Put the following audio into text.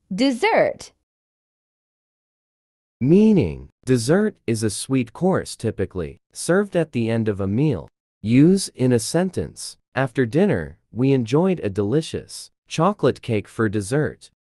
Dessert. Meaning, dessert is a sweet course typically served at the end of a meal. Use in a sentence. After dinner, we enjoyed a delicious chocolate cake for dessert.